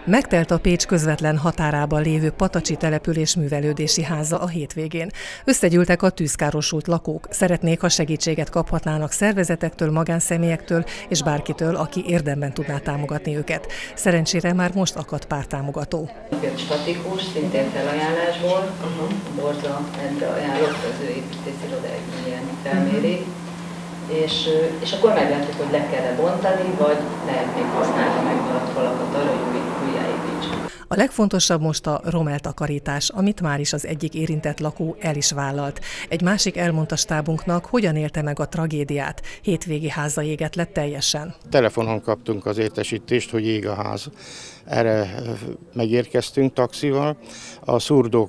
Megtelt a Pécs közvetlen határában lévő Patacsi település művelődési háza a hétvégén. Összegyűltek a tűzkárosult lakók. Szeretnék, ha segítséget kaphatnának szervezetektől, magánszemélyektől és bárkitől, aki érdemben tudná támogatni őket. Szerencsére már most akadt pár támogató. Statikus, szintén felajánlásból, Borza Endre ajánlott, az ő építészirodáig ilyen felméri. És akkor meglátjuk, hogy le kell bontani, vagy lehet még használni megmaradt falakat arra, hogy újjáépítsük. A legfontosabb most a romeltakarítás, amit már is az egyik érintett lakó el is vállalt. Egy másik elmondta stábunknak, hogyan élte meg a tragédiát. Hétvégi háza égett le teljesen. Telefonon kaptunk az értesítést, hogy ég a ház. Erre megérkeztünk taxival. A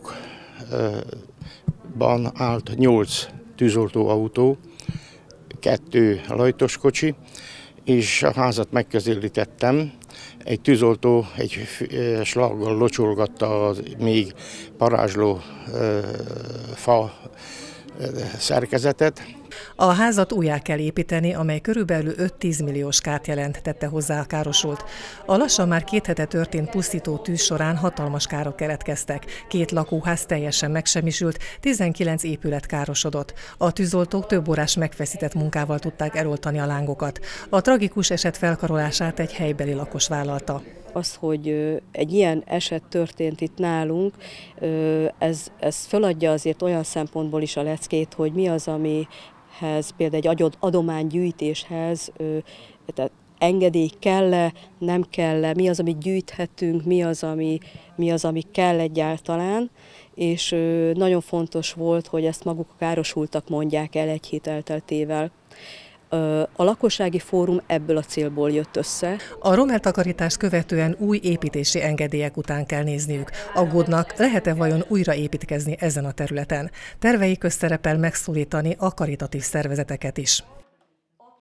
szurdokban állt 8 tűzoltóautó, 2 lajtoskocsi, és a házat megközelítettem. Egy tűzoltó egy slaggal locsolgatta a még parázsló fa szerkezetet. A házat újjá kell építeni, amely körülbelül 5-10 milliós kárt jelent, tette hozzá a károsult. A lassan már 2 hete történt pusztító tűz során hatalmas károk keletkeztek. 2 lakóház teljesen megsemmisült, 19 épület károsodott. A tűzoltók több órás megfeszített munkával tudták eloltani a lángokat. A tragikus eset felkarolását egy helybeli lakos vállalta. Az, hogy egy ilyen eset történt itt nálunk, ez föladja azért olyan szempontból is a leckét, hogy mi az, amihez például egy adománygyűjtéshez tehát engedély kell-e, nem kell-e, mi az, amit gyűjthetünk, mi az, ami kell egyáltalán, és nagyon fontos volt, hogy ezt maguk a károsultak mondják el egy hét elteltével. A lakossági fórum ebből a célból jött össze. A romeltakarítást követően új építési engedélyek után kell nézniük. Aggódnak, lehet-e vajon újraépítkezni ezen a területen. Terveik közt szerepel megszólítani a karitatív szervezeteket is.